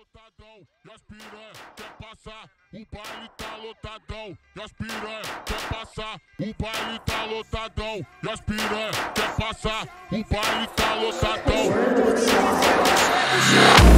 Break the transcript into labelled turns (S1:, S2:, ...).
S1: lotadão, e as piranha quer passar, o baile tá lotadão, e as piranha quer passar, o baile tá lotadão, e as piranha quer passar, o baile tá lotadão.